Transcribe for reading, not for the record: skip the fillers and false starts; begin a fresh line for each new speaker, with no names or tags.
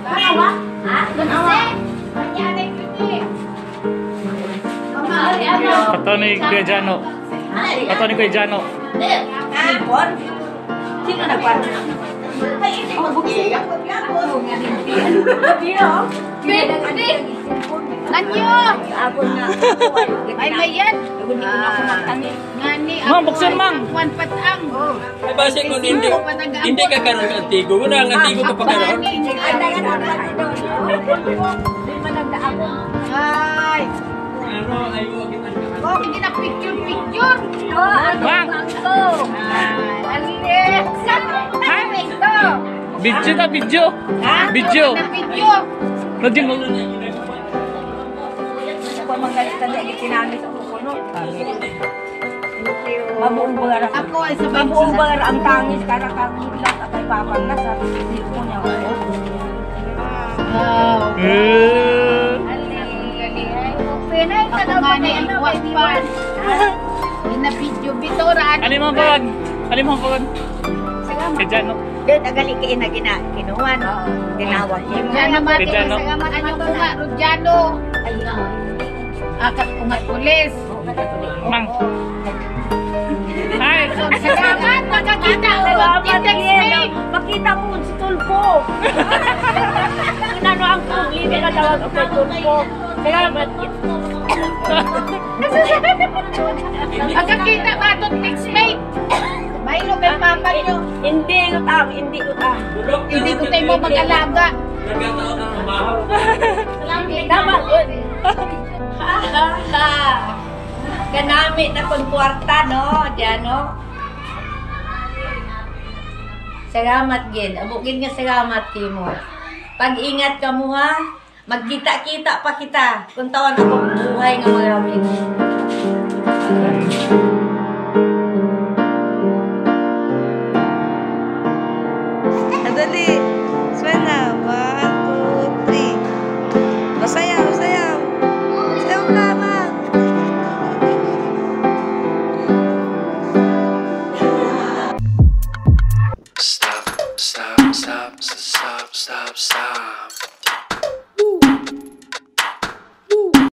Kanawa? Ha? Kanawa? Manyanay kiti.
Ato ni Kuya Jano. Ato ni Kuya Jano.
Ipon? Sino nagpan? Ay, hindi magbukti. Pwede. Nanyo! Abon na. Ay, mayan.
Mang, buksan mang.
Juan Patang.
Ay, base kung hindi ka karoon ng antigo. Wala ang antigo ka pa karoon.
Ay, tayo na ba? Hindi man nagdaako. Ay.
Ano, ayaw agad ang
Oh, hindi na picture.
Mang!
Alis! Ay, ito!
Video na, video.
Ha?
Video.
Video.
Radyo mo.
Ako magalit na itinamit ako kuno. Mabuong bagar. Ako ay sa mabuong bagar ang tangis para kang lang at ay papang na sa dito niya. Wow. Pinay ka daw pa ang wakpan. Ina video bitoraan.
Ano mo ba? Ano mo ba? Kuya Jano.
Dito agali kay na kinuwan. Tinawag niya. Jano mati sa gaman ano ko nga Rodiano. Akat umat pulis.
Mang. Hi.
Salamat makakita ko. Makita mo si Tulpo. Inano ang pugli na tawag ko kay Tulpo. Salamat. Magkakita ba itong text-mate? May kay papa nyo. Hindi utang. Hindi ko tayo mo mag-alaga.
nagkataon ng umahaw.
Dapat yun. Ganamit na kung kwarta, no? Diyan, no? Salamat, Gin. Abugin nga salamat, Timo. Pag-ingat ka mo, ha? Magkita-kita pa kita. Kung tawan ako buhay nga maraming.